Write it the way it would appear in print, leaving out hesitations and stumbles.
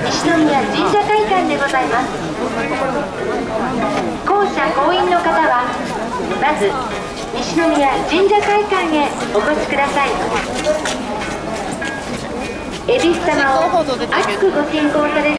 西宮神社会館でございます。降車降員の方はまず西宮神社会館へお越しください。恵比寿様を熱くご進行される